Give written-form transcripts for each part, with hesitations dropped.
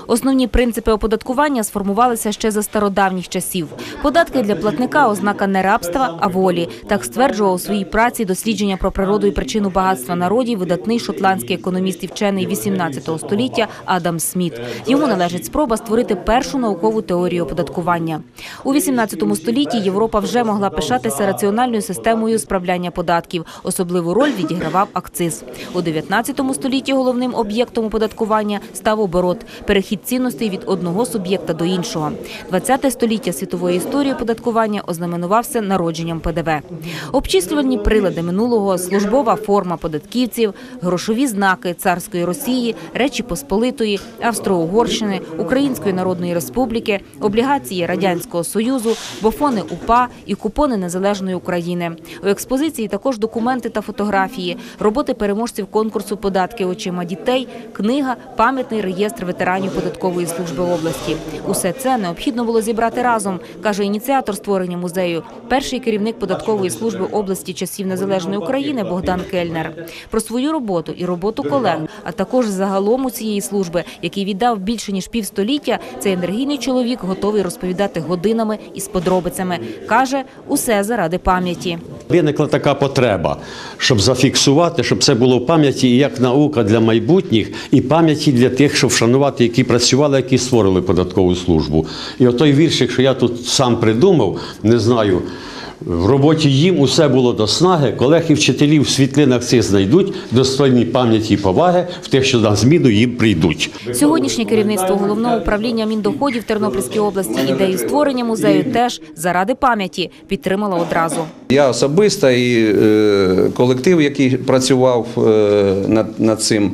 Основні принципи оподаткування сформувалися ще за стародавніх часів. Податки для платника – ознака не рабства, а волі. Так стверджував у своїй праці «Дослідження про природу і причину багатства народів» видатний шотландський економіст і вчений 18 століття Адам Сміт. Йому належить спроба створити першу наукову теорію оподаткування. У 18 столітті Європа вже могла пишатися раціональною системою справляння податків. Особливу роль відігравав акциз. У 19 столітті головним об'єктом оподаткування став оборот – перехід цінностей від одного суб'єкта до іншого. 20 століття світової історії оподаткування ознаменувався народженням ПДВ. Обчислювальні прилади минулого, службова форма податківців, грошові знаки царської Росії, Речі Посполитої, Австро-Угорщини, Української Народної Республіки, облігації Радянського Союзу, бофони УПА і купони Незалежної України. У експозиції також документи та фотографії, роботи переможців конкурсу «Податки очима дітей», книга «Пам'ятний реєстр ветеранів податкової служби області». Усе це необхідно було зібрати разом, каже ініціатор створення музею, перший керівник податкової служби області часів Незалежної України Богдан Кельнер. Про свою роботу і роботу колег, а також загалом у цієї служби, який віддав більше ніж півстоліття, цей енергійний чоловік готовий розповідати годинами із подробицями. Каже, усе заради пам'яті. Виникла така потреба, щоб зафіксувати, щоб це було в пам'яті і як наука для майбутніх, і пам'яті для тих, щоб вшанувати, які працювали, які створили податкову службу. І отой віршик, що я тут сам придумав, не знаю, в роботі їм усе було до снаги, колег і вчителів в світлинах цих знайдуть, достойні пам'яті і поваги в тих, що на зміну їм прийдуть. Сьогоднішнє керівництво Головного управління Міндоходів Тернопільській області ідею створення музею теж заради пам'яті підтримала одразу. Я особисто і колектив, який працював над цим,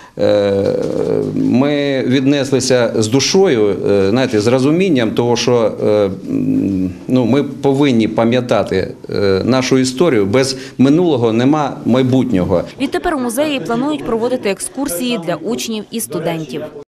ми віднеслися з душою, знаєте, з розумінням того, що ми повинні пам'ятати нашу історію. Без минулого нема майбутнього. Відтепер у музеї планують проводити екскурсії для учнів і студентів.